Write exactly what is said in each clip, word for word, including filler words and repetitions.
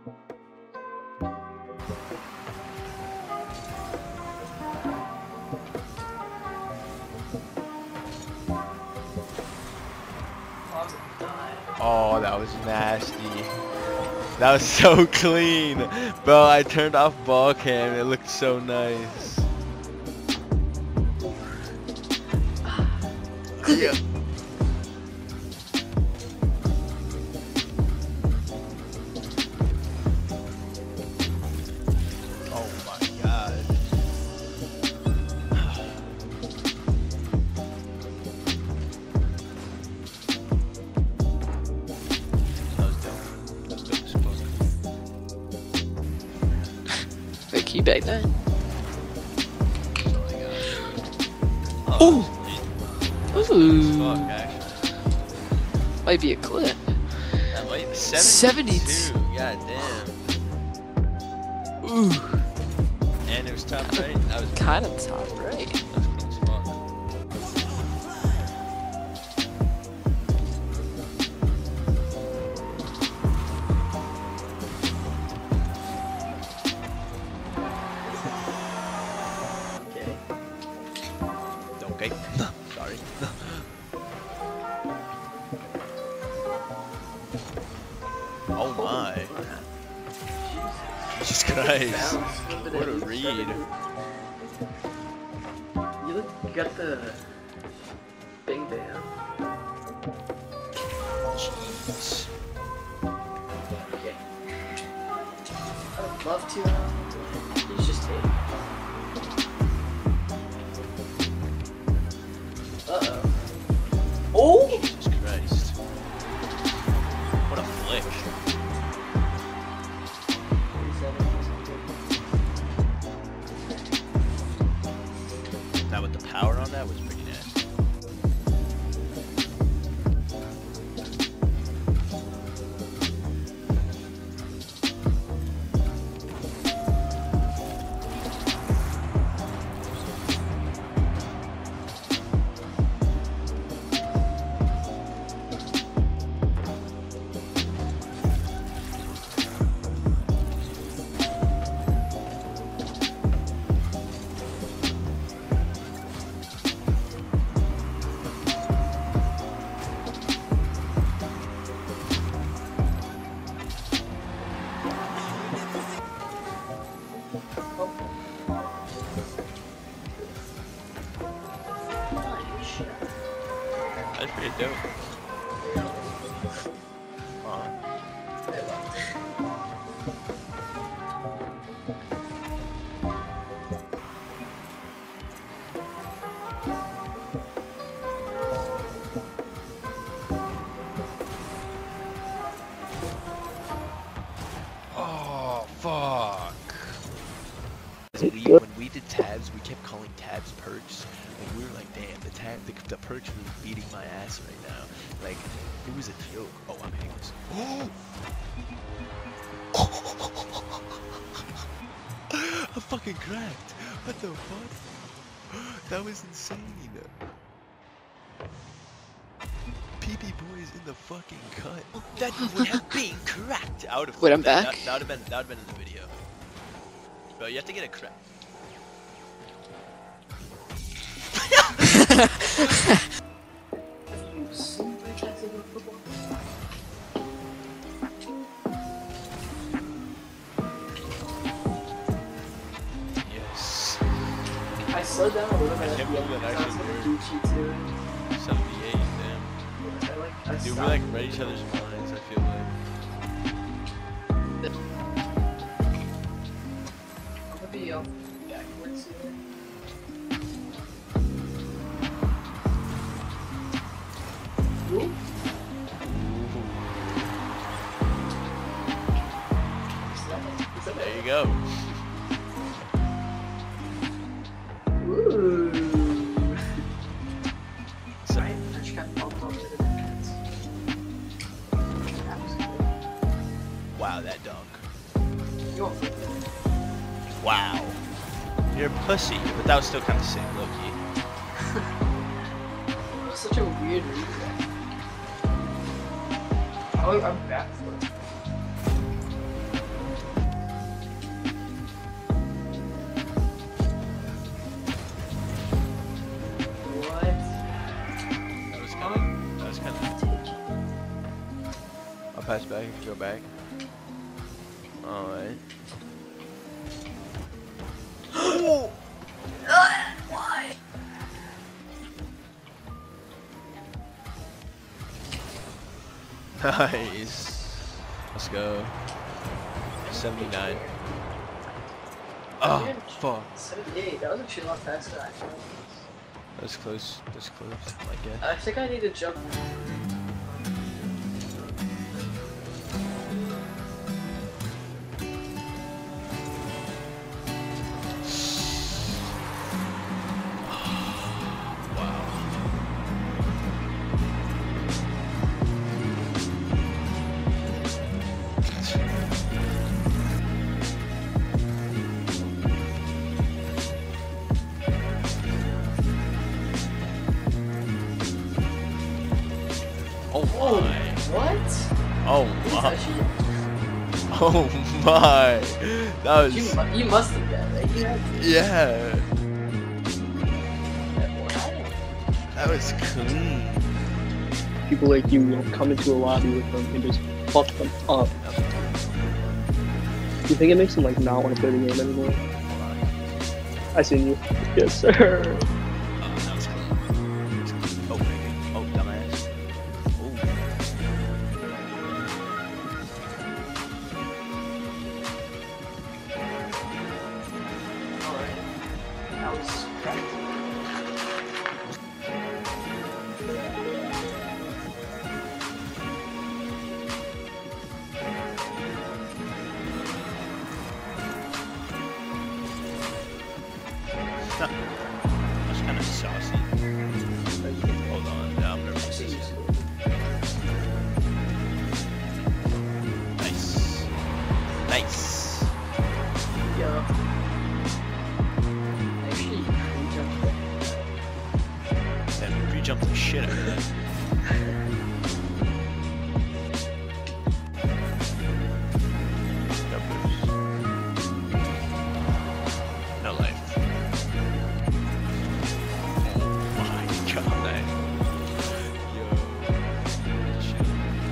Oh, that was nasty. That was so clean. Bro, I turned off ball cam. It looked so nice. Yeah. Oh my god. Wait, can you bag that? Oh, Ooh! Ooh! fuck, actually. Might be a clip. That might be seventy-two. seventy-two. God damn. Ooh! And it was top right. That was Kind of top right. That was clean as fuck. Okay. Sorry. Oh my. Jesus Christ. What a read. You look, you got the bing bam. Jeez. Okay. I would love to, um, use just tape. Uh-oh. Oh! Jesus Christ. What a flick. Now with the power on that was pretty nasty. That's pretty dope. Uh, oh, fuck. We, when we did tabs, we kept calling tabs perks. Like, we were like, damn, the tab, the, the perks are beating my ass right now. Like, it was a joke. Oh, I'm hitting this. Oh! I'm fucking cracked. What the fuck? That was insane. P P boys in the fucking cut. That would have been cracked out of. Wait, I'm that, back? That, that would have been. That would have been in the video. Bro, you have to get a crack. Yes. I slowed down a little bit. I can't believe that actually worked. seventy-eight, damn. I like, I Dude, we stopped. like read each other's minds, I feel like. I'm gonna be um, backwards here. Ooh. Is that, is that There you go. Ooh. Right, I just got bumped over the defense. That was good. Wow, that dunk. You won't flip it. Wow. You're a pussy, but that was still kind of sick, low-key. It was such a weird read. Oh, I'm back for it. pass back. You can go back. Alright. Why? Nice. Let's go. seventy-nine. Oh, fuck. seventy-eight. That was actually a lot faster. I thought. That's close. That's close, I guess. I think I need to jump. Oh my. What? Oh He's my. actually- Oh my. That was. You, mu- you must have been, right? You had to. Yeah. What? That was clean. People like you will come into a lobby with them and just fuck them up. Do you think it makes them like not want to play the game anymore? I seen you. Yes, sir. Oh, that was clean. Oh, baby. Oh, dumbass. Ooh. Alright. That was correct. That's kind of saucy. Hold on, yeah, I'm nervous. Nice. Nice. Yeah. Actually, we jumped there. Damn, you pre-jumped the shit out of that. No boost. No life. Oh my god. Yo. Shit.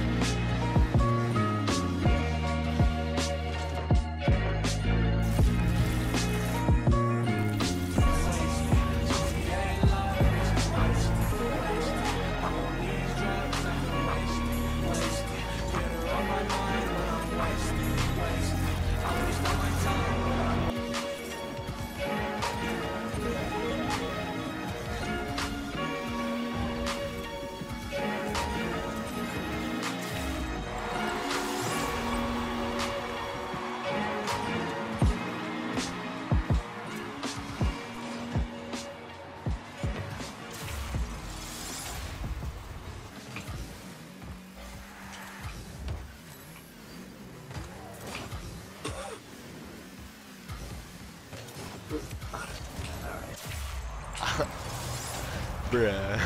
Bruh.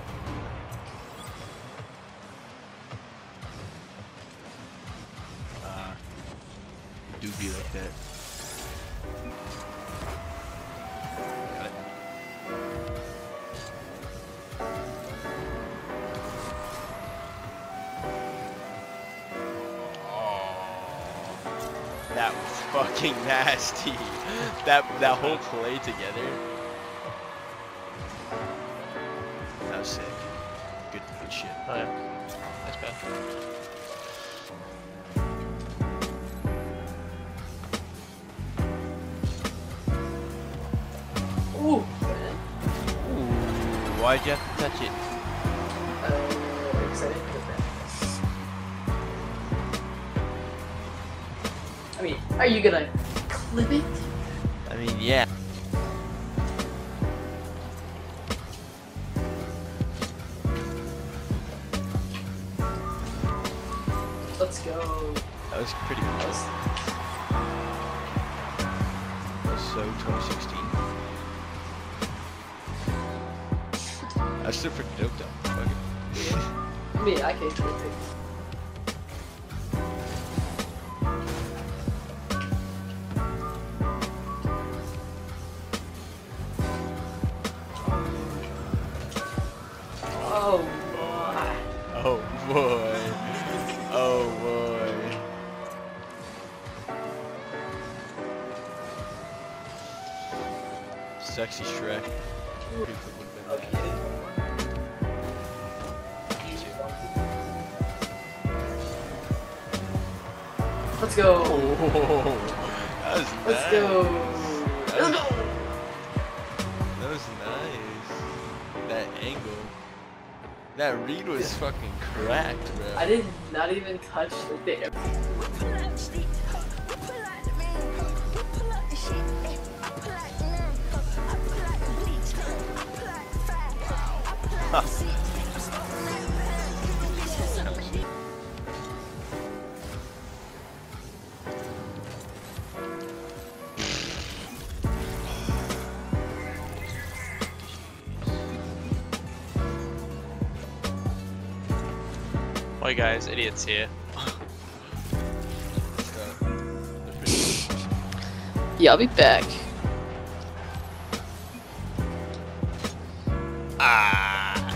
Uh, do be like that. Got it. Oh, that was fucking nasty. That that whole play together. That was sick. Good, good shit. Oh yeah. That's bad. Ooh, man. Ooh, why'd you have to touch it? Uh, because I didn't put that. I mean, are you gonna clip it? I mean, yeah. Let's go. That was pretty good. Let's- That was so twenty sixteen. That's still pretty dope though. Fuck it. I mean, I can't clip it. Oh boy. Oh boy. Oh sexy Shrek. Would've been that. Let's go. Oh, that was Let's nice. go. That was, that was nice. That angle. That read was fucking cracked, bro. I did not even touch the air. Hi guys, idiots here. Yeah, I'll be back. Ah.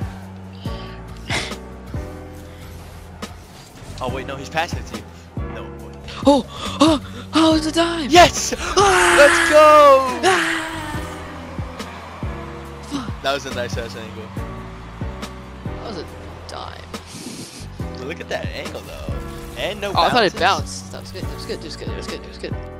Oh wait, no, he's passing it to you. No. Wait. Oh, oh, oh, it's a dime. Yes! Ah! Let's go! Ah! That was a nice ass angle. That was a dime. But look at that angle though. And no Oh, I thought it bounces. bounced. That was good. That was good. That was good. That was good. That was good.